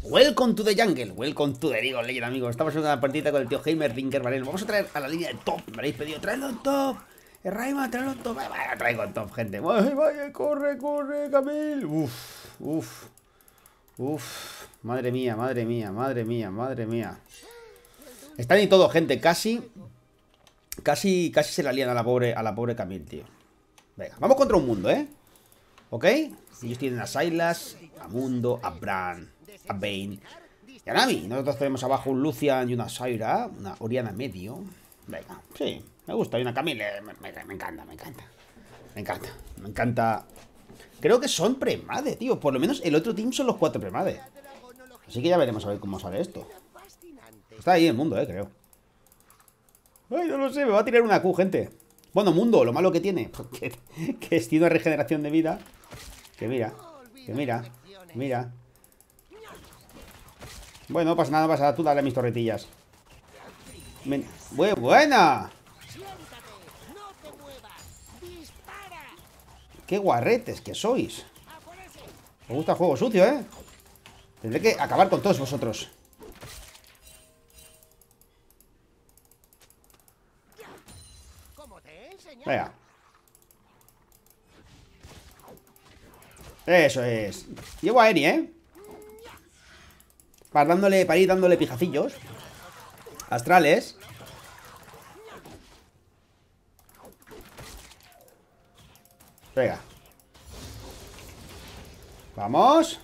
Welcome to the jungle, welcome to the League of Legends, amigos. Estamos en una partida con el tío Heimer Dinker, ¿vale? Nos vamos a traer a la línea de top. Me habéis pedido, traedlo en top. Raima, traedlo en top. Vaya, traigo en top, gente. Vaya, corre, corre, Camil. Uf. Madre mía, madre mía, madre mía, madre mía. Están y todo, gente. Casi se la lían a la pobre Camil, tío. Venga, vamos contra un mundo, ¿eh? ¿Ok? Ellos tienen a Sylas, a Mundo, a Bran, a Vayne y a Nami. Nosotros tenemos abajo un Lucian y una Syra, una Orianna medio. Venga, sí, me gusta. Y una Camille, me encanta. Me encanta. Creo que son premade, tío. Por lo menos el otro team son los 4 premade. Así que ya veremos a ver cómo sale esto. Está ahí el mundo, creo. Ay, no lo sé, me va a tirar una Q, gente. Bueno, mundo, lo malo que tiene que tiene una regeneración de vida. Que mira. Bueno, no pasa nada, no pasa nada. Tú dale a mis torretillas. ¡Muy buena! ¡Qué guarretes que sois! Me gusta el juego sucio, ¿eh? Tendré que acabar con todos vosotros. Venga. Eso es. Llevo a Eni, ¿eh? Para ir dándole pijacillos. Astrales. Venga. Vamos.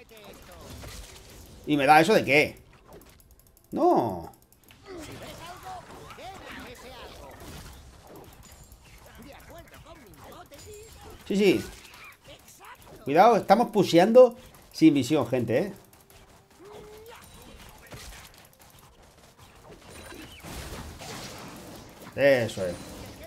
¿Y me da eso de qué? No. Sí. Cuidado, estamos pusheando sin visión, gente, ¿eh? Eso es.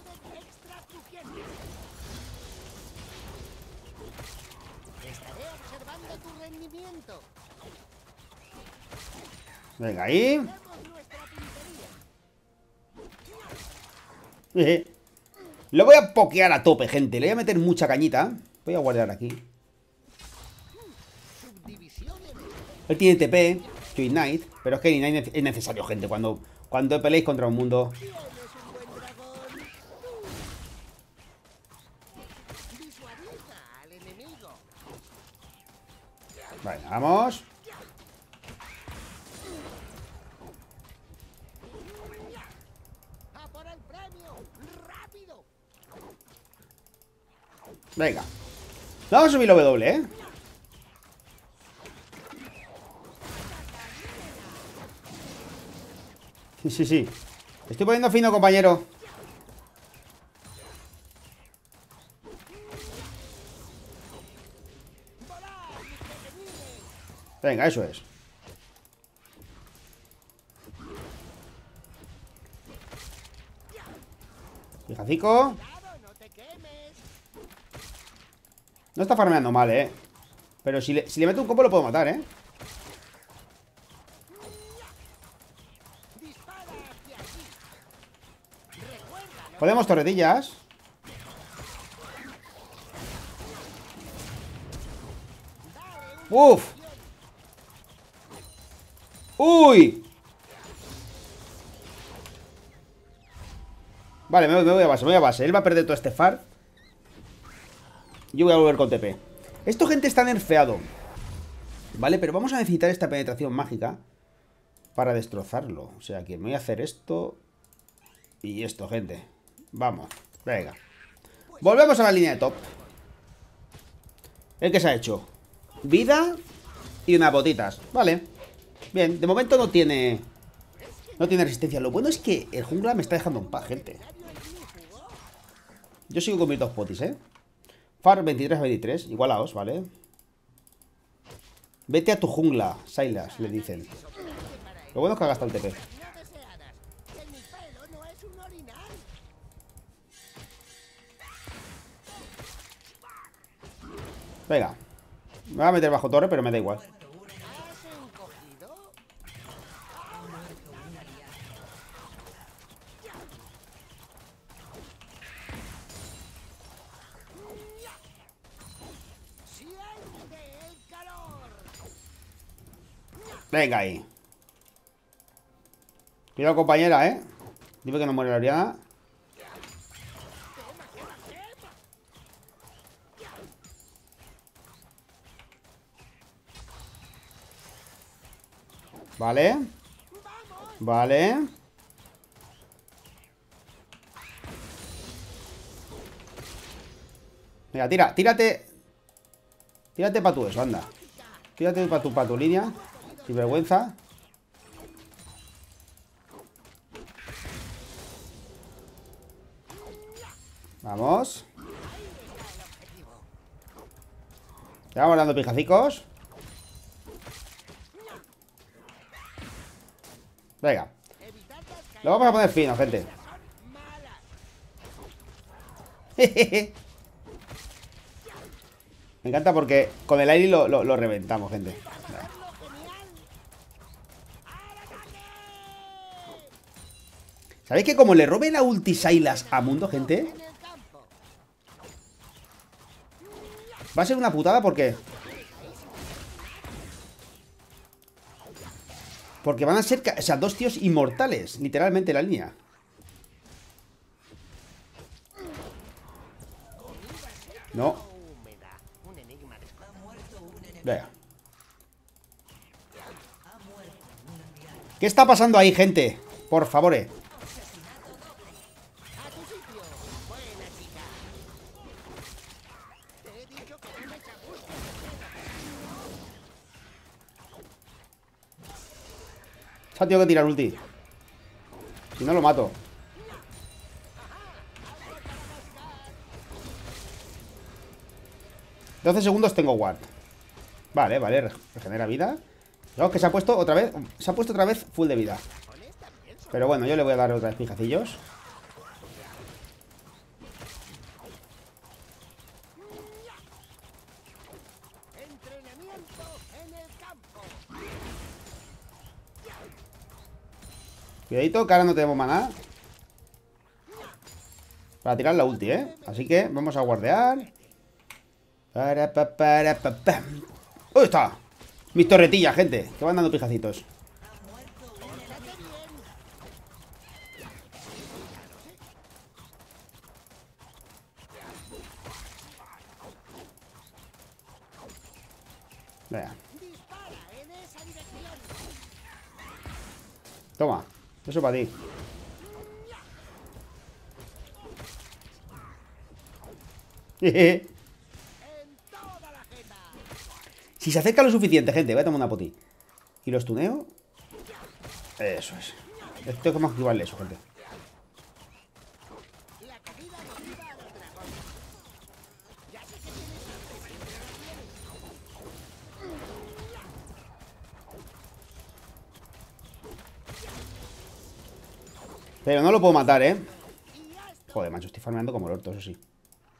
Venga, ahí. Lo voy a pokear a tope, gente. Le voy a meter mucha cañita. Voy a guardar aquí. Él tiene TP, to Ignite, pero es que Ignite es necesario, gente. Cuando peleéis contra un mundo. Vale, vamos. Venga. Vamos a subir la W, ¿eh? Sí. Estoy poniendo fino, compañero. Venga, eso es. Fijacico. No está farmeando mal, ¿eh? Pero si le meto un combo lo puedo matar, ¿eh? Podemos torretillas. ¡Uf! ¡Uy! Vale, me voy a base, Él va a perder todo este far. Yo voy a volver con TP. Esto, gente, está nerfeado, ¿vale? Pero vamos a necesitar esta penetración mágica para destrozarlo. O sea que me voy a hacer esto y esto, gente. Vamos, venga. Volvemos a la línea de top. ¿El que se ha hecho? Vida y unas botitas. Vale. Bien, de momento no tiene resistencia. Lo bueno es que el jungla me está dejando en paz, gente. Yo sigo con mis 2 potis, ¿eh? Far 23-23, igualaos, ¿vale? Vete a tu jungla, Sylas, le dicen. Lo bueno es que ha gastado el TP. Venga. Me voy a meter bajo torre, pero me da igual. Venga ahí. Cuidado, compañera, ¿eh? Dime que no muere la Oriana. Vale. Vale. Venga, tírate. Tírate para tu eso, anda. Tírate para tu línea. Sin vergüenza. Vamos. Ya vamos dando pijacicos. Venga. Lo vamos a poner fino, gente. Me encanta porque con el aire lo reventamos, gente. ¿Sabéis que como le robe la ulti Sylas a Mundo, gente? Va a ser una putada porque... Porque van a ser, o sea, dos tíos inmortales, literalmente, la línea. No. Venga. ¿Qué está pasando ahí, gente? Por favor, Se ha tenido que tirar ulti. Si no, lo mato. $12 segundos tengo ward. Vale, vale, regenera vida. No, que se ha puesto otra vez. Se ha puesto otra vez full de vida. Pero bueno, yo le voy a dar otra vez pijacillos. Cuidadito, que ahora no tenemos maná para tirar la ulti, ¿eh? Así que vamos a guardear. ¡Uy, está! Mis torretillas, gente, que van dando pijacitos. Venga. Toma, eso para ti. Si se acerca lo suficiente, gente, voy a tomar una poti. ¿Y los tuneo? Eso es. Tengo que activarle eso, gente. Pero no lo puedo matar, ¿eh? Joder, macho, estoy farmeando como el orto, eso sí.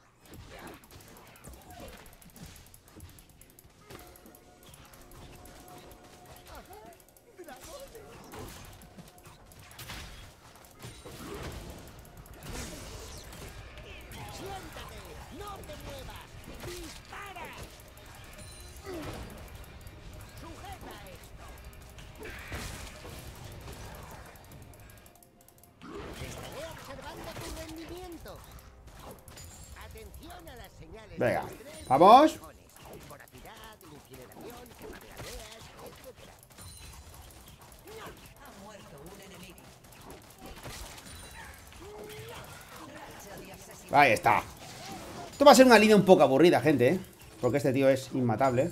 Venga, vamos. Ahí está. Esto va a ser una línea un poco aburrida, gente, ¿eh? Porque este tío es inmatable.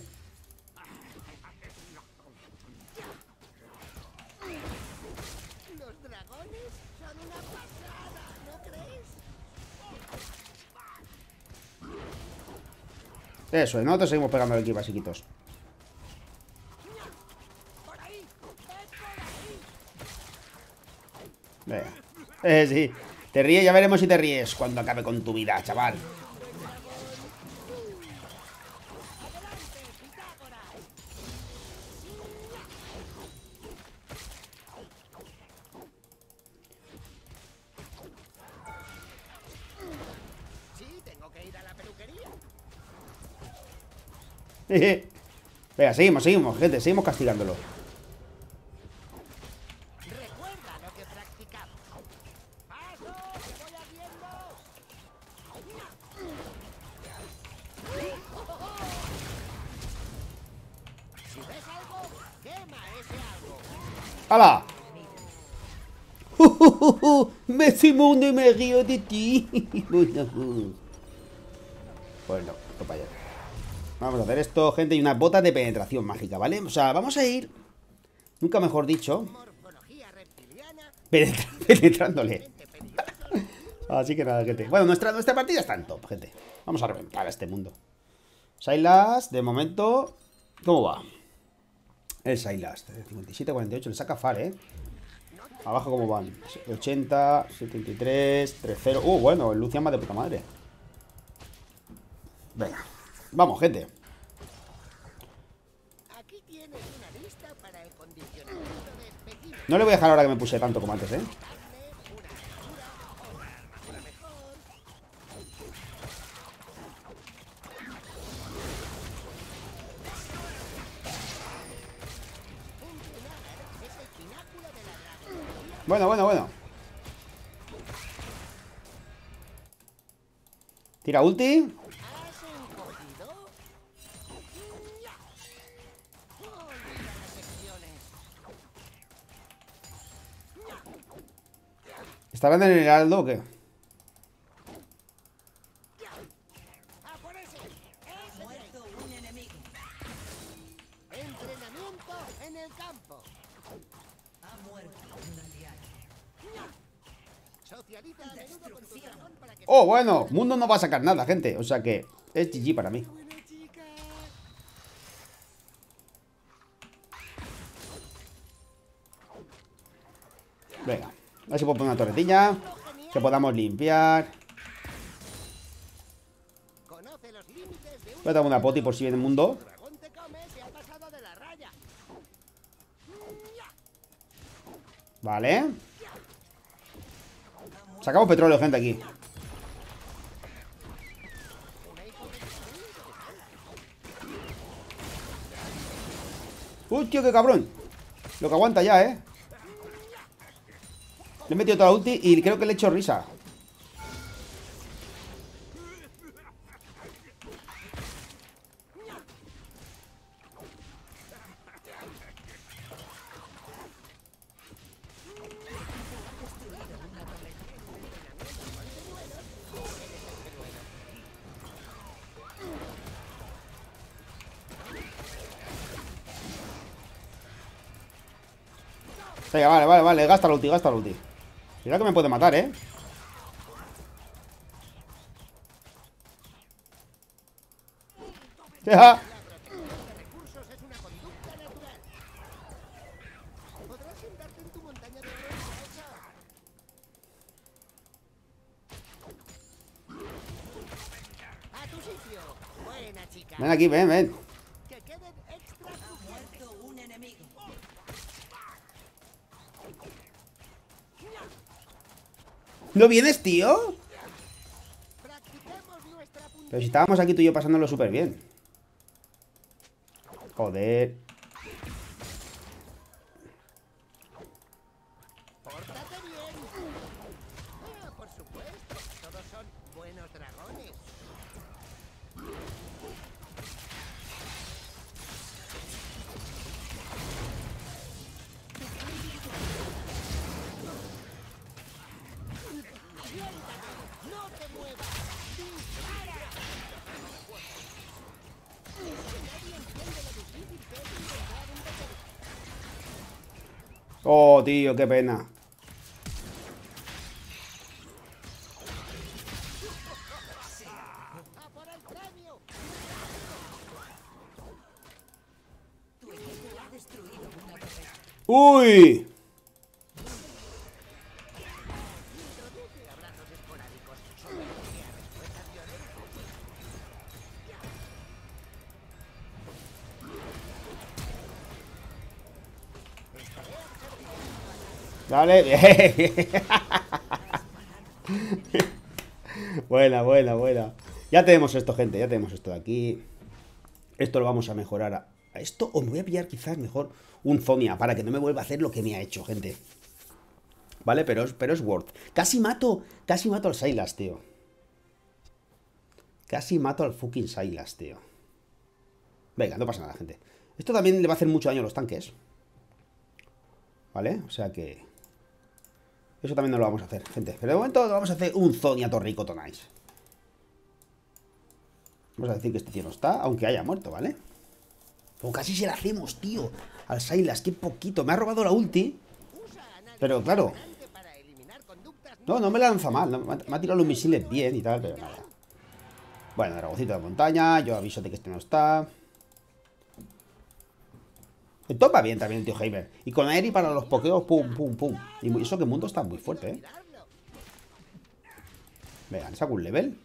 Eso es, nosotros seguimos pegando aquí, basiquitos. Venga. Sí. Te ríes, ya veremos si te ríes cuando acabe con tu vida, chaval. Venga, seguimos, gente, seguimos castigándolo. ¡Hala! Me mundo y me río de ti. Bueno, para allá. Vamos a hacer esto, gente, y unas botas de penetración mágica, ¿vale? O sea, vamos a ir, nunca mejor dicho, penetrándole. Así que nada, gente. Bueno, nuestra partida está en top, gente. Vamos a reventar a este mundo. Sylas, de momento, ¿cómo va? El Sylas, 57-48, le saca Far, ¿eh? Abajo cómo van, 80, 73, 3-0. Bueno, el Lucian va de puta madre. Venga, vamos, gente. No le voy a dejar ahora que me puse tanto como antes, ¿eh? Bueno. Tira ulti. ¿Estarán en el heraldo o qué? Oh, bueno, Mundo no va a sacar nada, gente. O sea que es GG para mí. Venga, a ver si puedo poner una torretilla que podamos limpiar. Voy a dar una poti por si viene el Mundo. Vale. Sacamos petróleo, gente, aquí. Uy, tío, qué cabrón. Lo que aguanta ya, ¿eh? Le he metido toda la ulti y creo que le he hecho risa. Venga, vale, gasta la ulti, Mira que me puede matar, ¿eh? ¡Ja! Ven aquí, ven. ¿No vienes, tío? Pero si estábamos aquí tú y yo pasándolo súper bien. Joder. Oh, tío, qué pena. ¡Uy! Vale, bien. Buena. Ya tenemos esto, gente. Ya tenemos esto de aquí. Esto lo vamos a mejorar a esto. O me voy a pillar quizás mejor un Zonia para que no me vuelva a hacer lo que me ha hecho, gente. Vale, pero es worth. Casi mato al Sylas, tío. Casi mato al fucking Sylas, tío. Venga, no pasa nada, gente. Esto también le va a hacer mucho daño a los tanques. ¿Vale? O sea que... Eso también no lo vamos a hacer, gente. Pero de momento vamos a hacer un Zonia Torrico Tonais. Vamos a decir que este tío no está, aunque haya muerto, ¿vale? Como casi se la hacemos, tío. Al Sylas, qué poquito. Me ha robado la ulti. Pero claro. No, no me lanza mal. No, me ha tirado los misiles bien y tal, pero nada. Bueno, dragoncito de montaña. Yo aviso de que este no está. El top va bien también el tío Heimer. Y con Aeri para los pokeos, pum, pum, pum. Y eso que el mundo está muy fuerte, ¿eh? Venga, le saco un level.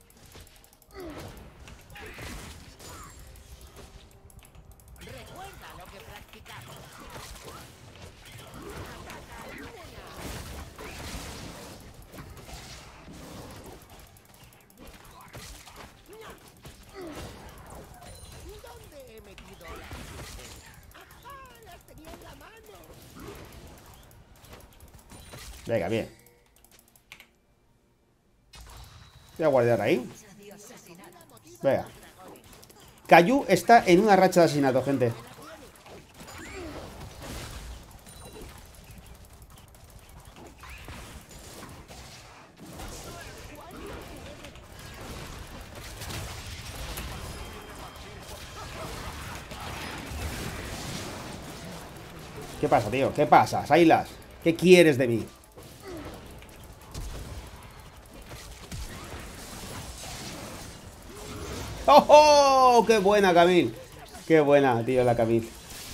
Venga, bien. Voy a guardar ahí. Venga. Caillou está en una racha de asesinato, gente. ¿Qué pasa, tío? ¿Qué pasa? Sylas, ¿qué quieres de mí? ¡Oh, oh! ¡Qué buena, Camille! ¡Qué buena, tío, la Camille!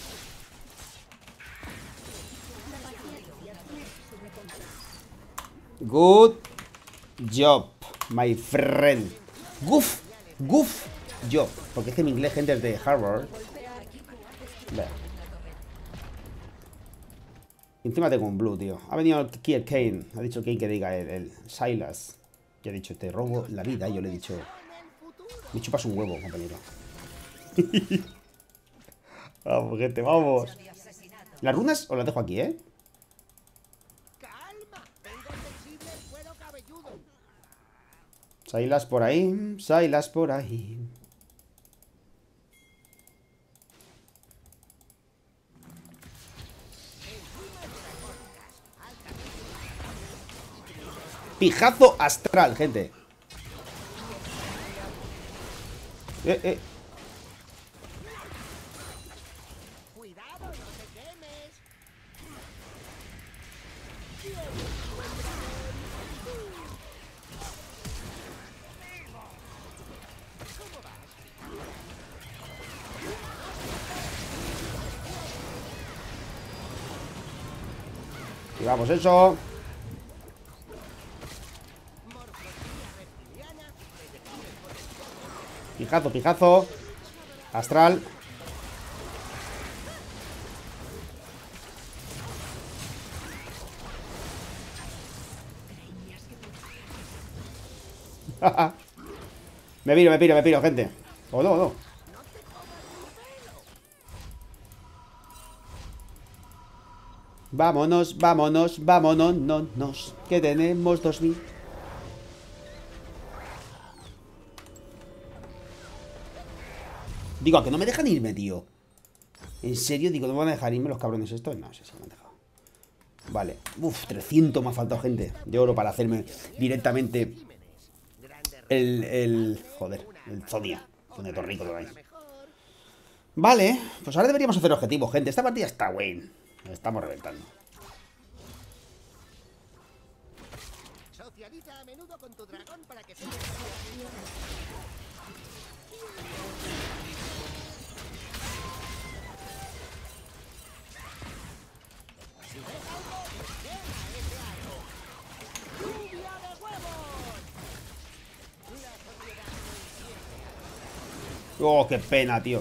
Good job, my friend. Goof, goof job. Porque es que mi inglés, gente, es de Harvard. Vale. Encima tengo un blue, tío. Ha venido aquí el Kane. Ha dicho Kane que diga el Sylas. Y ha dicho, te robo la vida. Y yo le he dicho, me chupas un huevo, compañero. Vamos, gente, vamos. Las runas os las dejo aquí, ¿eh? Sylas por ahí. Sylas por ahí. Pijazo astral, gente. Cuidado, no te quemes. Y vamos, eso. Pijazo, pijazo. Astral. Me piro, gente. O no, no. Vámonos, vámonos, vámonos, no, nos. Que tenemos 2000. Digo, a que no me dejan irme, tío. En serio, digo, ¿no me van a dejar irme los cabrones estos? No sé si me han dejado. Vale. Uf, 300 me ha faltado, gente, de oro para hacerme directamente joder, el Zonia. Zonia Torrico de ahí. Vale, pues ahora deberíamos hacer objetivos, gente. Esta partida está buena. Estamos reventando. Socializa a menudo con tu dragón para que se... Oh, qué pena, tío.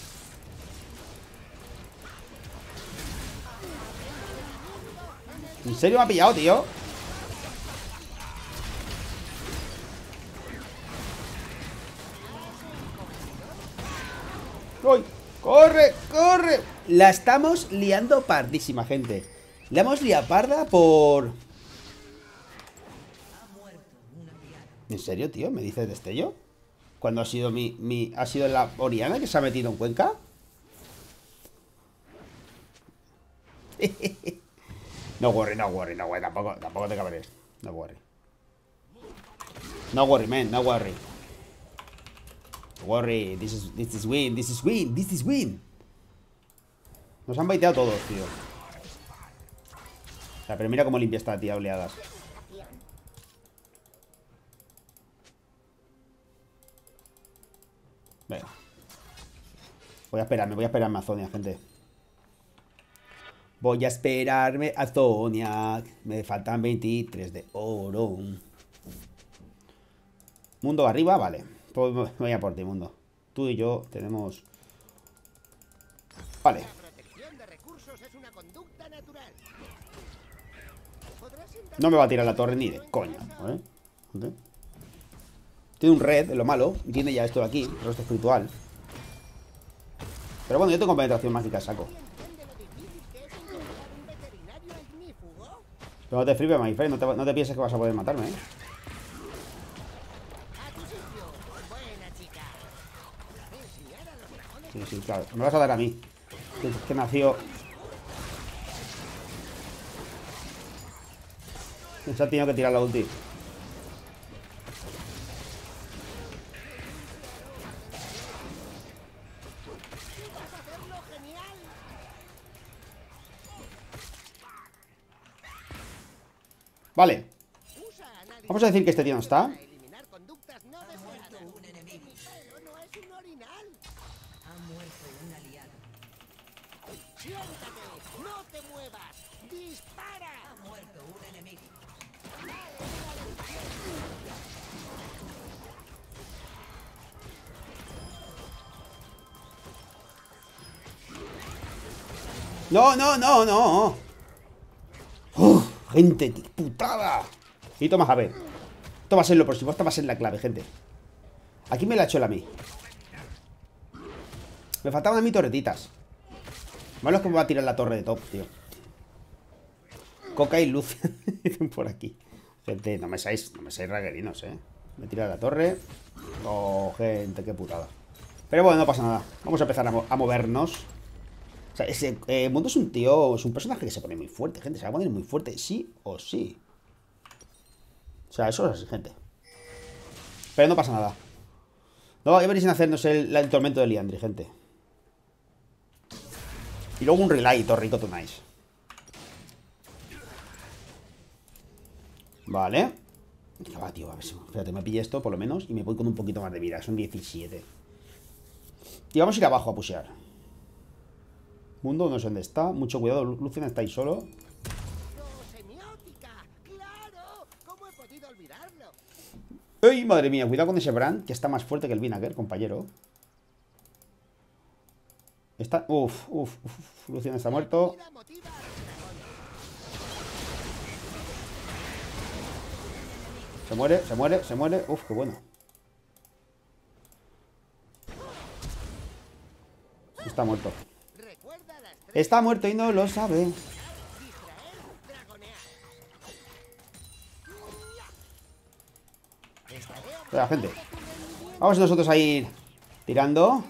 ¿En serio me ha pillado, tío? ¡Uy! ¡Corre! ¡Corre! La estamos liando pardísima, gente. La hemos liado parda por... ¿En serio, tío? ¿Me dices destello? ¿Cuándo ha sido ha sido la Oriana que se ha metido en Cuenca? No worry, no worry, no worry. Tampoco te cabres. No worry. No worry, man, no worry. No worry, this is win, this is win, this is win. Nos han baiteado todos, tío. O sea, pero mira cómo limpia esta tía oleadas. Venga. Voy a esperarme a Zonia, gente. Voy a esperarme a Zonia. Me faltan 23 de oro. Mundo arriba, vale. Pues voy a por ti, Mundo. Tú y yo tenemos... Vale. La protección de recursos es una conducta natural. No me va a tirar la torre ni de coña, ¿vale? Tiene un red, es lo malo. Y tiene ya esto de aquí, el resto espiritual. Pero bueno, yo tengo penetración mágica, saco. Pero no te flipes, my friend. No te pienses que vas a poder matarme, ¿eh? Sí, claro. Me vas a dar a mí. Que nació... Se ha tenido que tirar la ulti. Vale. Vamos a decir que este tío no está. ¡No te muevas! ¡Dispara! Ha muerto un enemigo. No, no, no, no. Uf, gente, qué putada. Y toma, a ver. Esto va a ser lo próximo. Esta va a ser la clave, gente. Aquí me la ha hecho el a mí. Me faltaban a mí torretitas. Malo es que me va a tirar la torre de top, tío. Coca y luz. Por aquí. Gente, no me seáis raguerinos, Me tira la torre. Oh, gente, qué putada. Pero bueno, no pasa nada. Vamos a empezar a movernos. O sea, ese Mundo es un tío, es un personaje que se pone muy fuerte, gente. Se va a poner muy fuerte, sí o sí. O sea, eso es así, gente. Pero no pasa nada. No, ya veréis en hacernos el tormento de Liandry, gente. Y luego un relay, todo rico, todo nice. Vale. Va, tío, a ver si... Espérate, me pille esto por lo menos y me voy con un poquito más de vida. Son 17. Y vamos a ir abajo a pushear. Mundo, no sé dónde está. Mucho cuidado, Lucian está ahí solo. Semiótica, claro. ¿Cómo he podido olvidarlo? ¡Ey, madre mía! Cuidado con ese Brand, que está más fuerte que el Vinegar, compañero. Está... Uf. Lucian está muerto. Se muere. Uf, qué bueno. Está muerto. Está muerto y no lo sabe. Venga, gente. Vamos nosotros a ir tirando.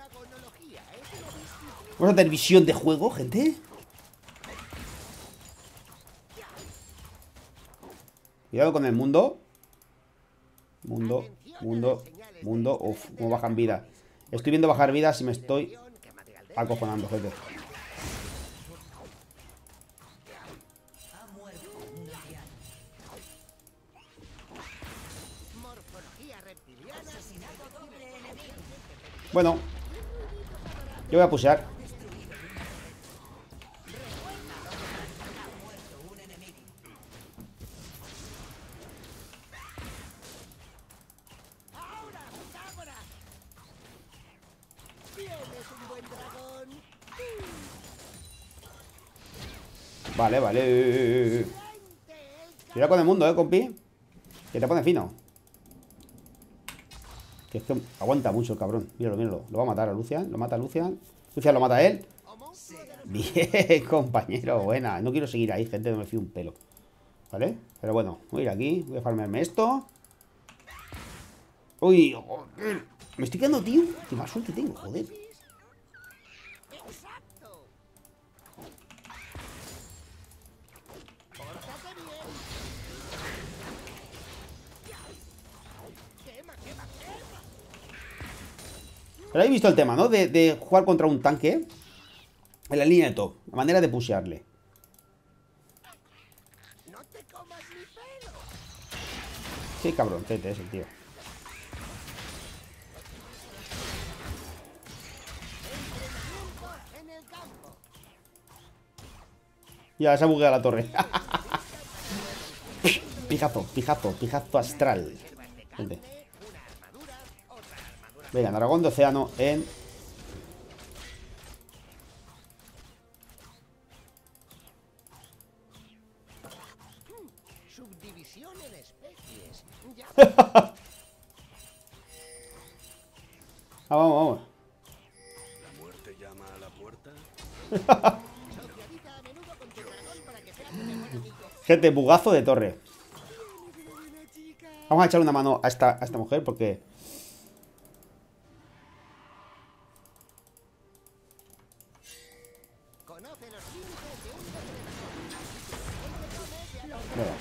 Vamos a tener visión de juego, gente. Cuidado con el mundo. Mundo. Uf, cómo bajan vida. Estoy viendo bajar vida si me estoy acojonando, gente. Bueno, yo voy a pushear. Vale. Cuidado con el mundo, compi. Que te pone fino. Que es que aguanta mucho el cabrón. Míralo. Lo va a matar a Lucian. Lo mata a Lucian. Lucian lo mata a él. Bien, compañero. Buena. No quiero seguir ahí, gente. No me fío un pelo. ¿Vale? Pero bueno, voy a ir aquí. Voy a farmearme esto. Uy, joder. Me estoy quedando, tío. Qué más suerte tengo, joder. Pero habéis visto el tema, ¿no? De jugar contra un tanque en la línea de top. La manera de pushearle. No te comas mi pelo. Sí, cabroncete ese, tío. En el campo. Ya, se ha bugueado la torre. Pijazo, pijazo, pijazo astral. Gente. Venga, dragón de océano en... Subdivisión en especies. Ya. Ah, vamos, vamos. ¿La muerte llama a la puerta? Socializa a menudo con tu dragón para que sea tu mejor amigo. Gente, bugazo de torre. Vamos a echar una mano a esta mujer porque... Conoce los límites de un Venga.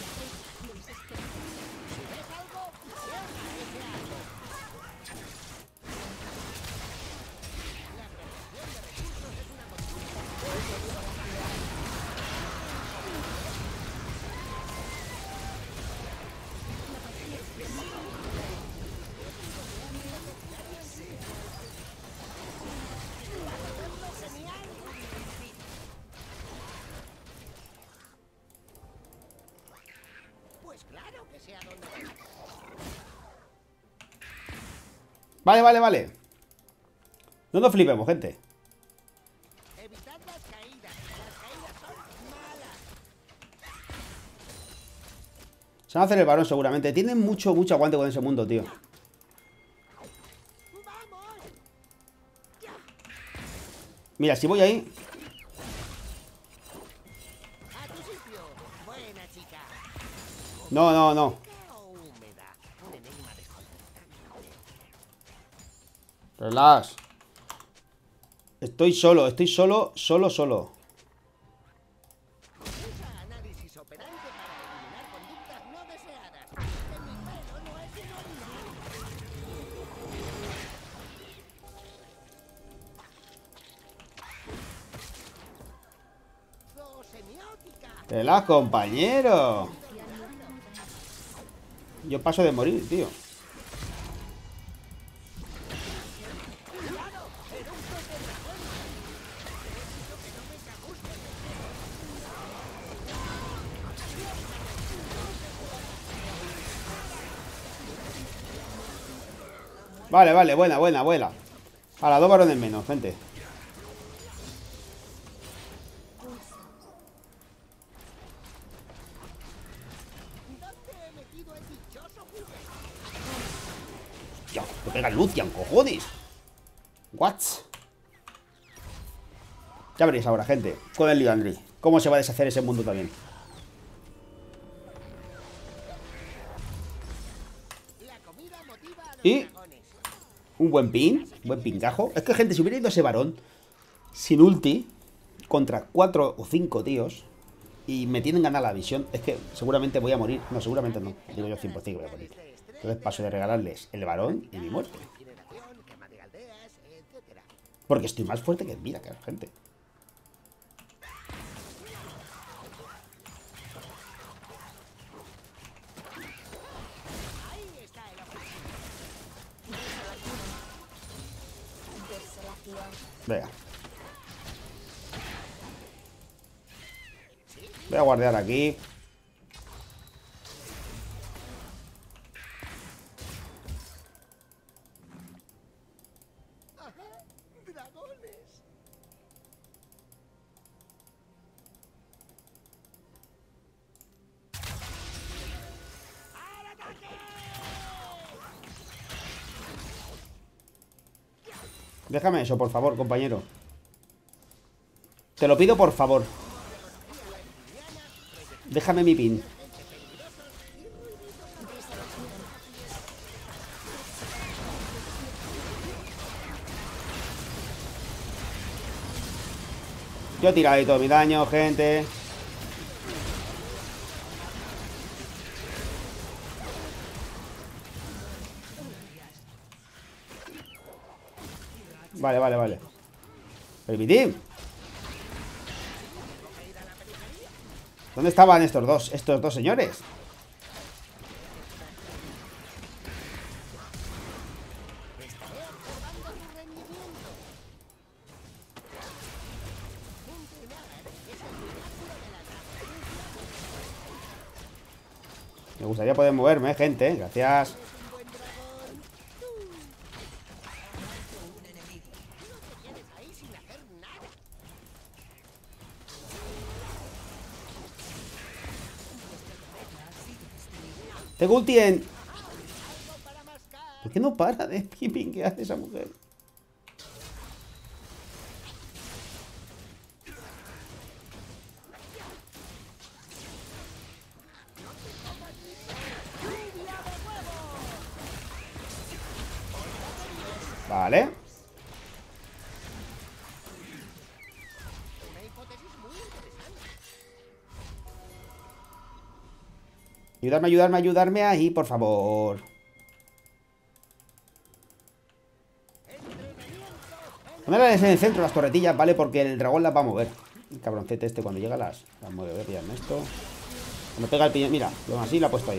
Pues claro que sea donde vayas. Vale, vale, vale. No nos flipemos, gente. Evitad las caídas. Las caídas son malas. Se van a hacer el varón seguramente. Tienen mucho aguante con ese mundo, tío. ¡Vamos! Mira, si voy ahí... A tu sitio. Buena chica. No, no, no. O húmeda. Un enigma desconcertante. Relax. Estoy solo, solo. Usa análisis operante para eliminar conductas no deseadas. Que mi pelo no es inordinario. Zoosemiótica. Relax, compañero. Yo paso de morir, tío. Vale, vale, buena. A las dos varones menos, gente. ¿Dónde he metido el dichoso juguete? Hostia, te pega Lucian, cojones. What? Ya veréis ahora, gente, con el Liandry. Cómo se va a deshacer ese mundo también. La comida motiva a los Y dragones. un buen pingajo. Es que, gente, si hubiera ido ese varón sin ulti contra 4 o 5 tíos y me tienen ganada la visión, es que seguramente voy a morir. No, seguramente no. Digo yo 100% que voy a morir. Entonces paso de regalarles el varón y mi muerte. Generación, quema de aldeas, etcétera. Porque estoy más fuerte que Mira, claro, gente. Ahí está el objetivo. Venga. Voy a guardar aquí. Ajá, dragones. ¡Al ataque! Déjame eso, por favor, compañero. Te lo pido, por favor. Déjame mi pin. Yo he tirado ahí todo mi daño, gente. Vale, vale, vale. Permitir. ¿Dónde estaban estos dos señores? Me gustaría poder moverme, gente. Gracias. Tengo ulti en... ¿Por qué no para de keeping que hace esa mujer? Vale. Ayudarme, ayudarme, ayudarme ahí, por favor. Ponerlas en el centro, las torretillas, ¿vale? Porque el dragón las va a mover. El cabroncete este cuando llega las mueve. Voy a pillarme esto. Cuando pega el piñón, mira, lo así lo ha puesto ahí.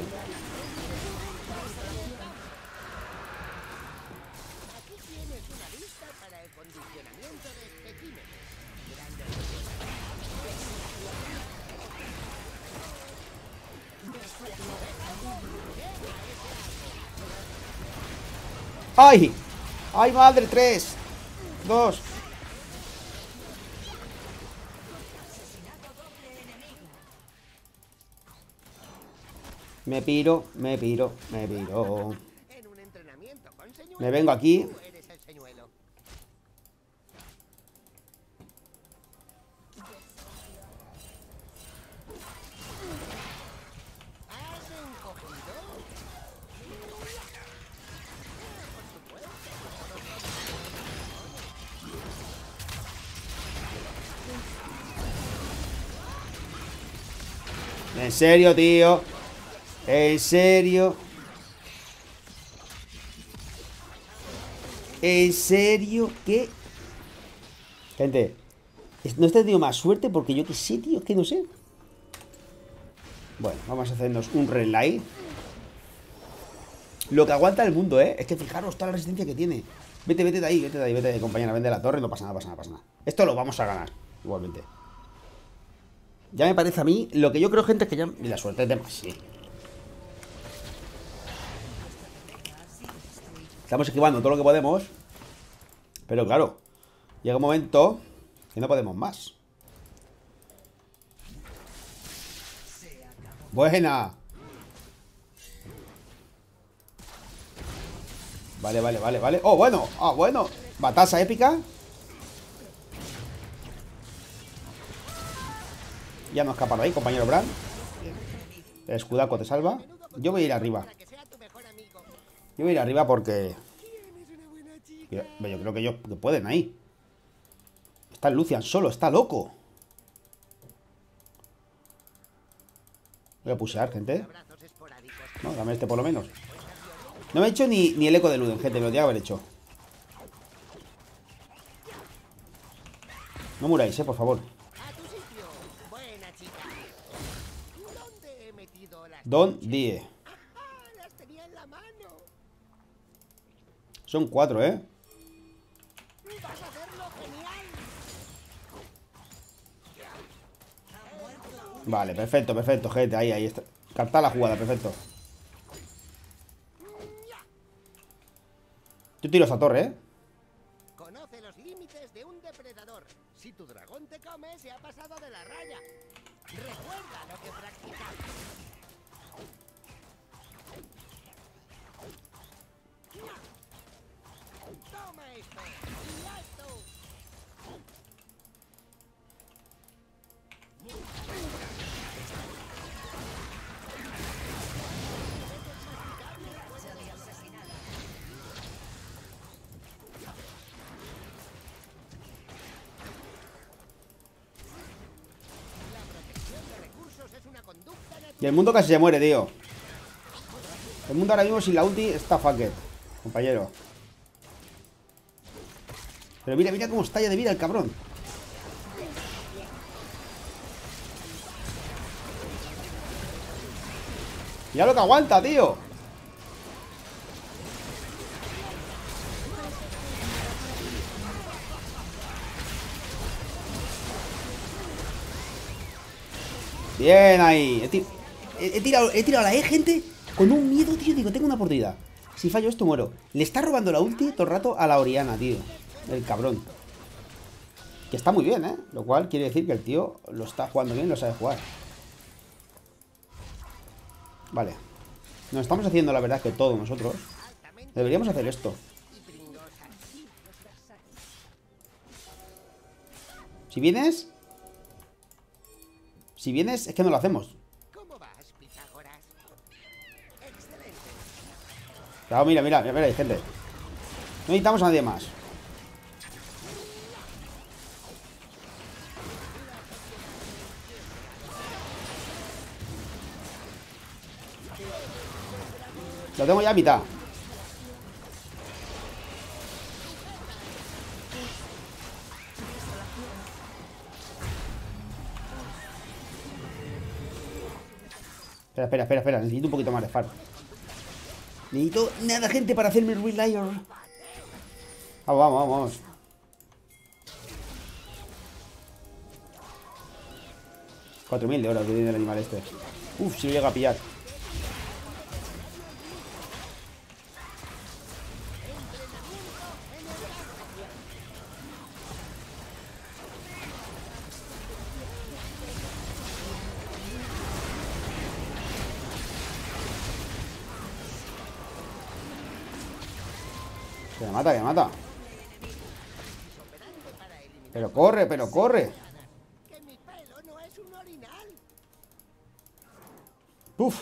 ¡Ay! ¡Ay, madre! 3, 2. Me piro, me piro, me piro. Me vengo aquí. En serio, tío. En serio. En serio, ¿qué? Gente, no he tenido más suerte porque yo qué sé, tío, es que no sé. Bueno, vamos a hacernos un relay. Lo que aguanta el mundo, ¿eh? Es que fijaros toda la resistencia que tiene. Vete, vete de ahí, vete de ahí, vete de ahí, compañera. Vende la torre, no pasa nada, pasa nada, pasa nada. Esto lo vamos a ganar, igualmente. Ya me parece a mí, lo que yo creo, gente, es que ya... Y la suerte es demasiado. Estamos esquivando todo lo que podemos. Pero claro, llega un momento que no podemos más. Buena. Vale, vale, vale, vale. Oh, bueno, bueno. Batalla épica. Ya no escapa de ahí, compañero Bran. El escudaco te salva. Yo voy a ir arriba. Yo voy a ir arriba porque... Yo creo que ellos pueden ahí. Está Lucian solo, está loco. Voy a pushear, gente. No, dame este por lo menos. No me he hecho ni el eco de Luden, gente. Me lo tenía que haber hecho. No muráis, por favor. Don Die. Son 4, ¿eh? Vale, perfecto, perfecto, gente. Ahí está. Captar la jugada, perfecto. Yo tiro esa torre, ¿eh? Conoce los límites de un depredador. Si tu dragón te come, se ha pasado de la raya. Recuerda lo que practicamos. Toma esto. Y esto. Y el mundo casi se muere, tío. El mundo ahora mismo sin la ulti está fucked, compañero. Pero mira, mira cómo estalla de vida el cabrón. Mira lo que aguanta, tío. Bien ahí. He tirado la E, gente, con un miedo, tío. Digo, tengo una oportunidad. Si fallo esto, muero. Le está robando la ulti todo el rato a la Oriana, tío. El cabrón. Que está muy bien, ¿eh? Lo cual quiere decir que el tío lo está jugando bien, lo sabe jugar. Vale. Nos estamos haciendo, la verdad, que todo nosotros. Deberíamos hacer esto. Si vienes... Si vienes, es que no lo hacemos. ¿Cómo vas, Pitágoras? Excelente. Claro, mira, mira, mira, mira, gente. No necesitamos a nadie más. Lo tengo ya a mitad. Espera. Necesito un poquito más de faro. Necesito nada, gente, para hacerme el Relayer. Vamos. 4000 de oro que tiene el animal este. Uf, si lo llega a pillar. Que me mata. Pero corre. Que mi pelo no es un orinal. Uf.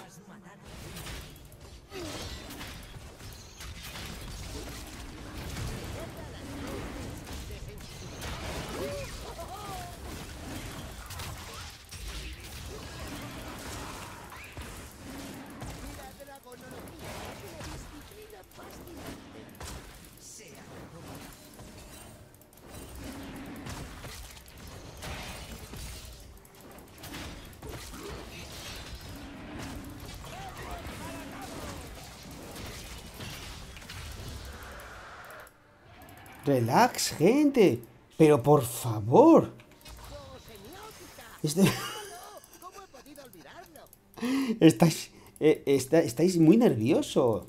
La dragonología es una disciplina fascinante. Relax, gente. Pero por favor. Este... ¿Cómo he podido olvidarlo? Estáis muy nervioso.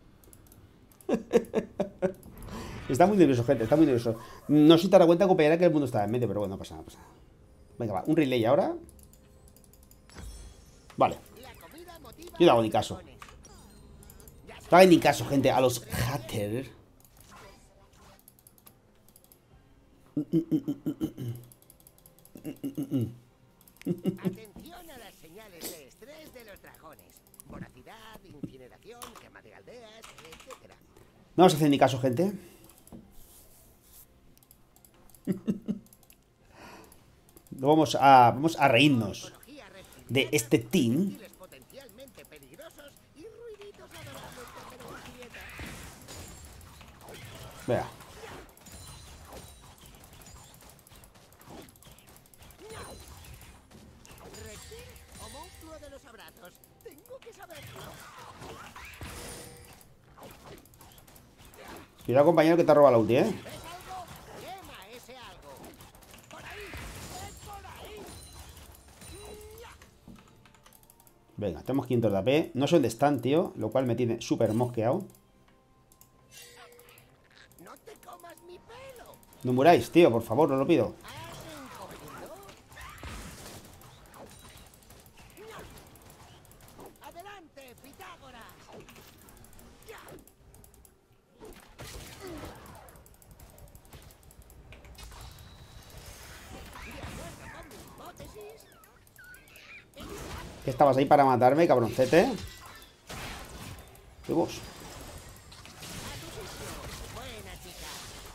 Está muy nervioso, gente. Está muy nervioso. No se te dará cuenta, compañera, que el mundo está en medio, pero bueno, no pasa nada. Venga, va. Un relay ahora. Vale. Yo no hago ni caso. No hago ni caso, gente. A los haters. Atención a las señales de estrés de los dragones. Voracidad, incineración, quema de aldeas, etc. No vamos a hacer ni caso, gente. Vamos a reírnos de este team. Potencialmente peligrosos y ruiditos adorables de Jerusalén. Vea. ¿Reptil o monstruo de los abrazos? Tengo que saberlo. Cuidado, compañero, que te ha robado la ulti, ¿eh? ¿Ves algo? Quema ese algo. Por ahí. ¡Es por ahí! Venga, tenemos 500 de AP. No sé dónde están, tío. Lo cual me tiene súper mosqueado. ¡No te comas mi pelo! No muráis, tío, por favor, os lo pido. ¡Adelante, Pitágoras! ¿Qué estabas ahí para matarme, cabroncete? ¿Qué vos? Buena chica.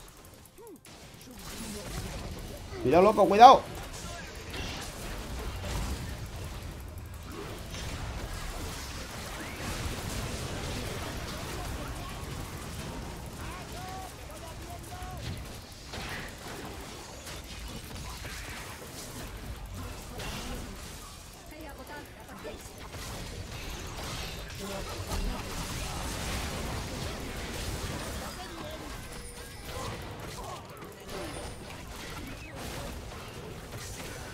Cuidado, loco, cuidado.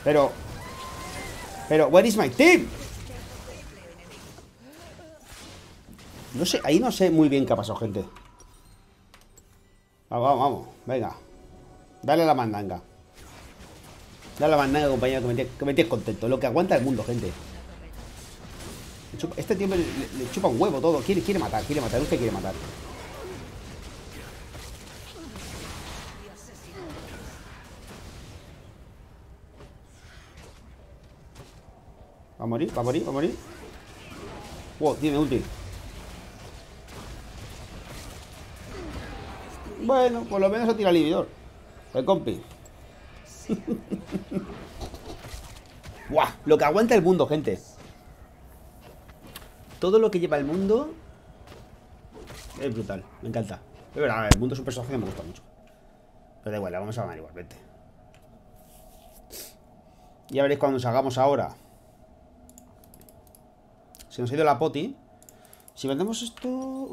Pero, where is my team? No sé, ahí no sé muy bien qué ha pasado, gente. Vamos, vamos, vamos, venga. Dale a la mandanga. Dale a la mandanga, compañero, que me tienes contento. Lo que aguanta el mundo, gente. Este tío le chupa un huevo todo. Quiere matar, usted quiere matar. Va a morir, va a morir, va a morir. Wow, tiene ulti. Bueno, por lo menos ha tirado el inhibidor. El compi. Buah, lo que aguanta el mundo, gente. Todo lo que lleva el mundo es brutal, me encanta. Es verdad, el mundo es un personaje que me gusta mucho. Pero da igual, la vamos a ganar igualmente. Ya veréis cuando nos hagamos ahora. Se nos ha ido la poti. Si vendemos esto...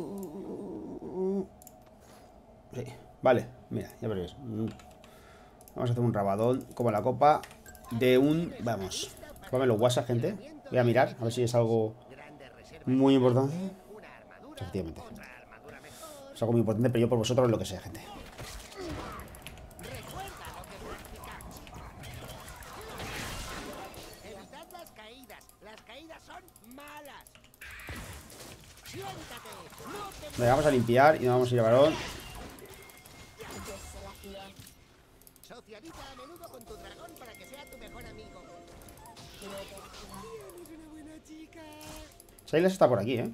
Sí, vale, mira, ya veréis. Vamos a hacer un rabadón como la copa de un... Vamos, ponme los WhatsApp, gente. Voy a mirar, a ver si es algo muy importante. Efectivamente. Es algo muy importante, pero yo por vosotros lo que sea, gente. Venga, vamos a limpiar y nos vamos a ir a varón. Socializa a menudo con tu dragón para que sea tu mejor amigo. Eres una buena chica. Silas está por aquí, ¿eh?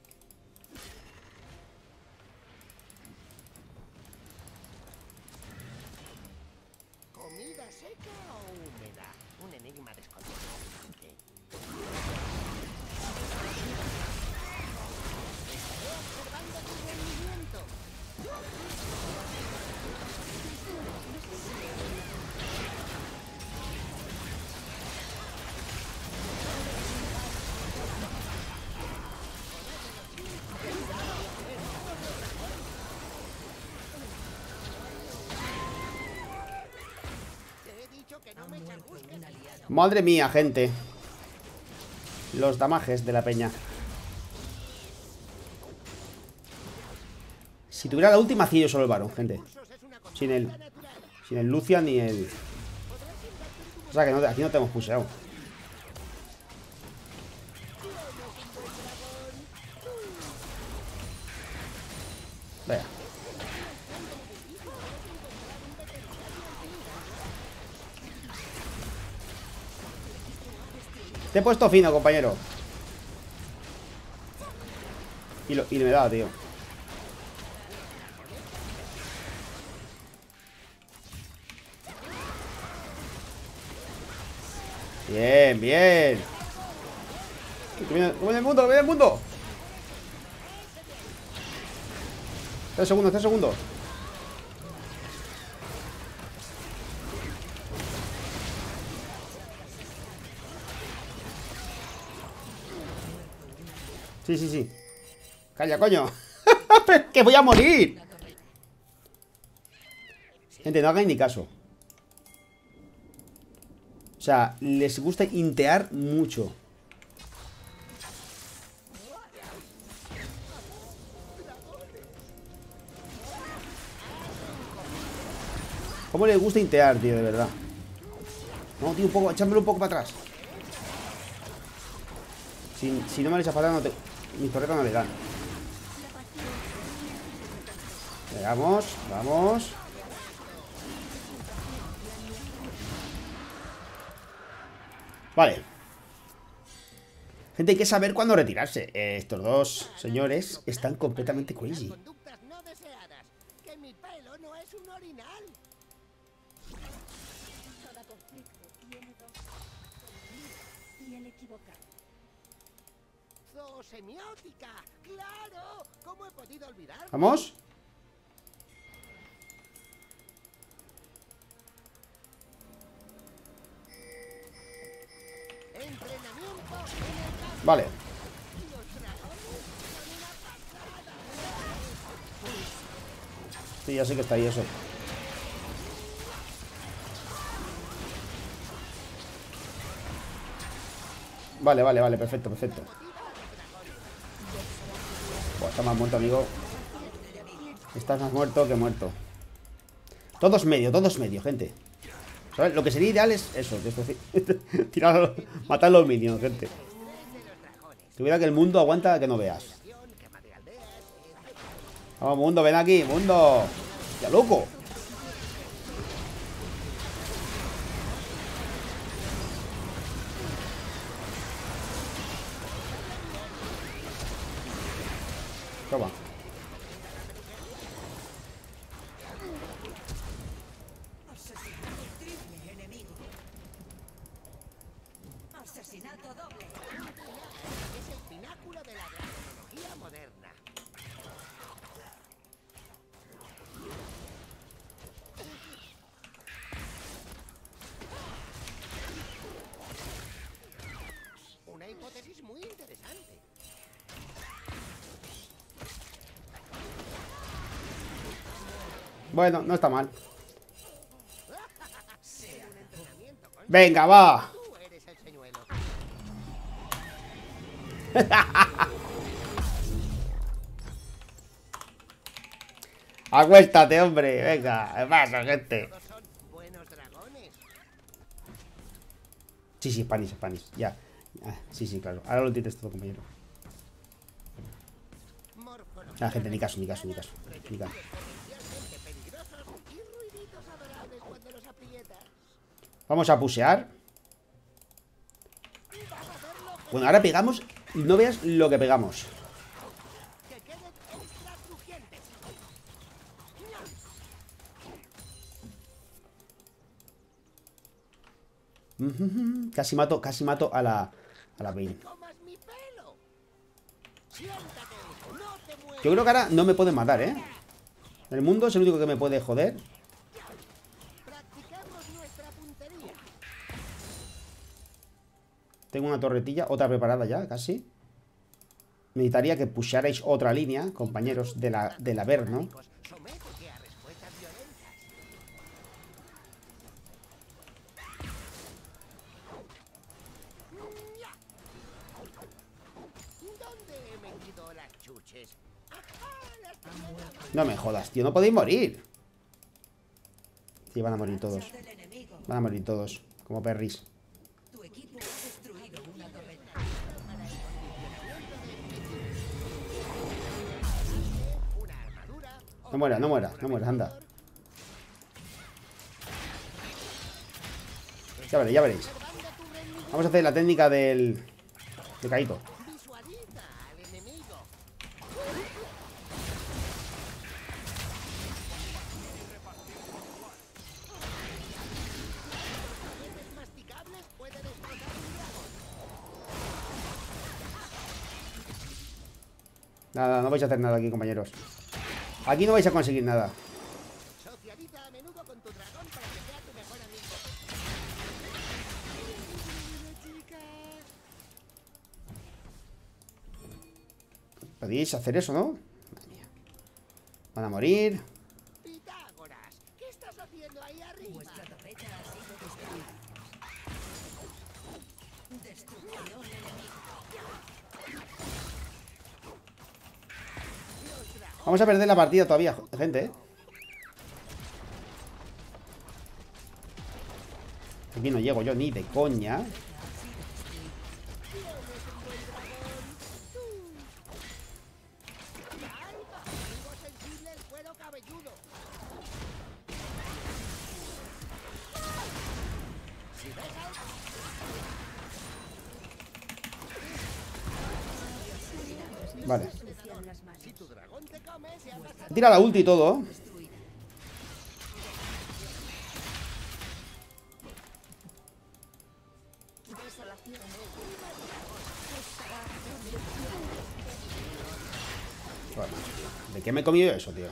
¿Comida seca o húmeda? Un enigma desconocido. Estaré observando tu rendimiento. Madre mía, gente. Los damajes de la peña. Si tuviera la última, hacía yo solo el varón, gente. Sin el Lucian ni el... O sea que no, aquí no te hemos puseado. Vaya. Te he puesto fino, compañero. Y me da, tío. Bien, bien. ¡Que viene el mundo, que viene el mundo! 3 segundos, 3 segundos. Sí, sí, sí. Calla, coño. ¡Que voy a morir! Gente, no hagáis ni caso. O sea, les gusta intear mucho. ¿Cómo les gusta intear, tío, de verdad? No, tío, un poco, echámelo un poco para atrás. Si no me le echas para atrás, no te... Mis torretas no le dan. Vamos, vamos. Vale. Gente, hay que saber cuándo retirarse. Estos dos señores están completamente crazy. Conductas no deseadas. Que mi pelo no es un orinal. Cada conflicto tiene dos y el equivocado. Zoosemiótica. ¡Claro! ¿Cómo he podido olvidar? Vamos. Vale. Sí, ya sé que está ahí eso. Vale, vale, vale, perfecto, perfecto. Buah, está más muerto, amigo. Estás más muerto que muerto. Todos medio, gente. ¿Sabes? Lo que sería ideal es eso, tirar, matar a los minions, gente. Tuviera que el mundo aguanta que no veas. Vamos, mundo, ven aquí, mundo. Ya loco. Toma. Asesinato doble. Es el pináculo de la tecnología moderna. Una hipótesis muy interesante. Bueno, no está mal. Venga, va. Tú eres el señuelo. Acuéstate, hombre. Venga, ¿qué pasa, gente? Todos son buenos dragones. Sí, sí, Spanish, Spanish. Ya. Sí, sí, claro. Ahora lo entiendes todo, compañero. Ah, gente, ni caso, ni caso, ni caso. Ni caso. Potencialmente peligrosos y ruiditos adorables cuando los aprietas. Vamos a pusear. Bueno, ahora pegamos. No veas lo que pegamos. Que queden extra crujientes. Casi mato a la Vayne. Comas mi pelo. Siéntate, no te muevas. Yo creo que ahora no me pueden matar, ¿eh? El mundo es el único que me puede joder. Practicamos nuestra puntería. Tengo una torretilla, otra preparada ya, casi. Necesitaría que pusharais otra línea, compañeros, del Averno. Sométete a respuestas violentas. ¿Dónde he metido las chuches? ¡Ajá! Las tenía. No me jodas, tío, no podéis morir. Sí, van a morir todos. Del enemigo. Van a morir todos, como perris. Tu equipo ha destruido una torreta. Una armadura. No muera, no muera, no muera, anda. Ya veréis, ya veréis. Vamos a hacer la técnica de Kaito. Visualiza al enemigo. Los masticables pueden explotar un dragón. Nada, no vais a hacer nada aquí, compañeros. Aquí no vais a conseguir nada. Socializa a menudo con tu dragón para que sea tu mejor amigo. Chica. Podéis hacer eso, ¿no? Madre mía. Van a morir. Pitágoras, ¿qué estás haciendo ahí arriba? Vuestra torreta ha sido destruida. Destrucción enemigo. Vamos a perder la partida todavía, gente, ¿eh? Aquí no llego yo ni de coña. Tengo sensible el cuero cabelludo. Si ves algo, Vale. si tu dragón te come, se ha pasado. Tira la ulti y todo. Bueno, ¿de qué me he comido eso, tío?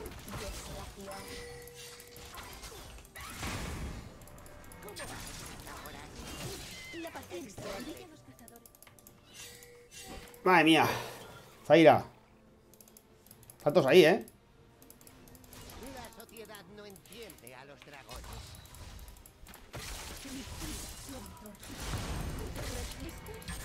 La paciencia brilla a los cazadores. Madre mía. Zaira. Faltos ahí, ¿eh? La sociedad no entiende a los dragones. ¿Resistes?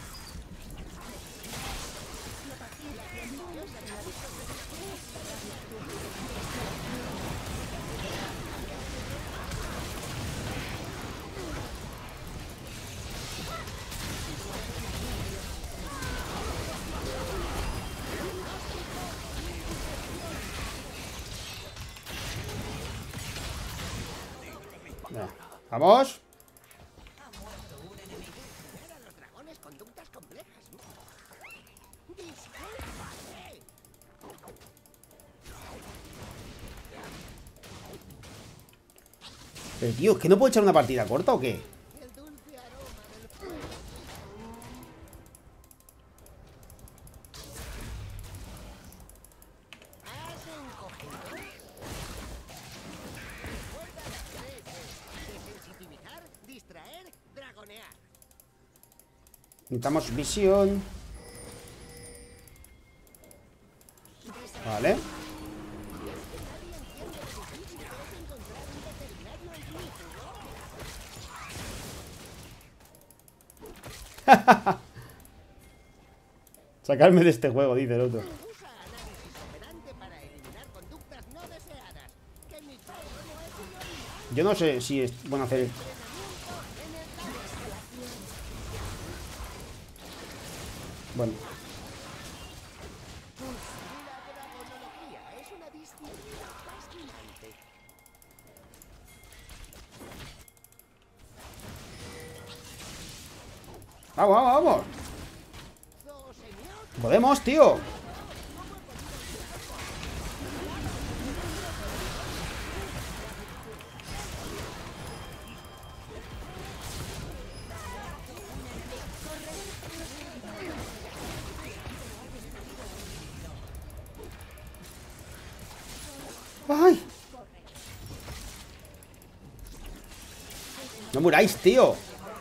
Vamos. Enseñar a los dragones conductas complejas. ¡Discúlpame! Pero tío, ¿es que no puedo echar una partida corta o qué? El dulce aroma del fuego. ¿Has encogido? Recuerda las tres desensitivitar, distraer, dragonear. Necesitamos visión. Vale. Sacarme de este juego, dice el otro. Usa análisis operante para eliminar conductas no deseadas. Que mi perro no es un animal. Yo no sé si es bueno hacer... Bueno, La dragonología es una disciplina fascinante. vamos, vamos, vamos. Oh, señor. Podemos, tío. ¡Ay! No muráis, tío.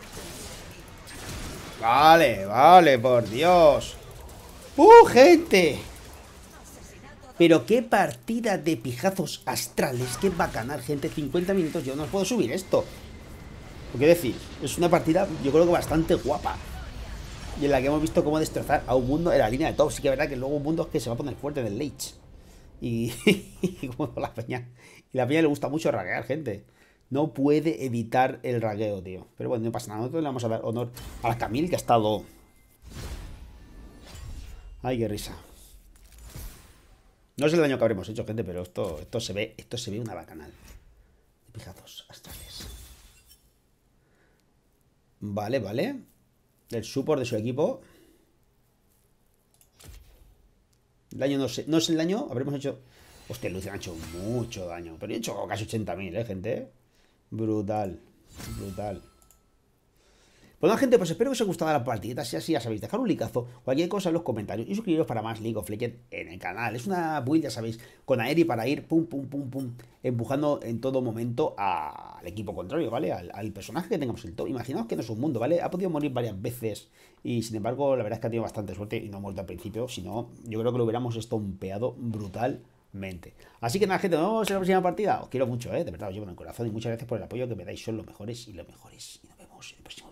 Vale, vale, por Dios. Gente! Pero qué partida de pijazos astrales. Qué bacanal, gente. 50 minutos, yo no os puedo subir esto. ¿Qué decir? Es una partida, yo creo que bastante guapa. Y en la que hemos visto cómo destrozar a un mundo en la línea de top. Sí que es verdad que luego un mundo que se va a poner fuerte del Lich. Y como la peña. Y la peña le gusta mucho raguear, gente. No puede evitar el ragueo, tío. Pero bueno, no pasa nada. Nosotros le vamos a dar honor a la Camille, que ha estado... Ay, qué risa. No es el daño que habremos hecho, gente, pero esto se ve una bacanal. De pijazos astrales. Vale, vale. El support de su equipo. El daño no sé. No es el daño. Habremos hecho... Hostia, Lucian ha hecho mucho daño. Pero he hecho casi 80.000, gente. Brutal. Brutal. Bueno, gente, pues espero que os haya gustado la partida. Si así, ya sabéis, dejar un likeazo, cualquier cosa en los comentarios y suscribiros para más League of Legends en el canal. Es una build, ya sabéis, con Aeri para ir pum, pum, pum, pum, empujando en todo momento al equipo contrario, ¿vale? Al personaje que tengamos el top. Imaginaos que no es un mundo, ¿vale? Ha podido morir varias veces y, sin embargo, la verdad es que ha tenido bastante suerte y no ha muerto al principio. Si no, yo creo que lo hubiéramos estompeado brutalmente. Así que nada, gente, nos vemos en la próxima partida. Os quiero mucho, de verdad, os llevo en el corazón y muchas gracias por el apoyo que me dais. Son los mejores y los mejores. Y nos vemos en el próximo vídeo.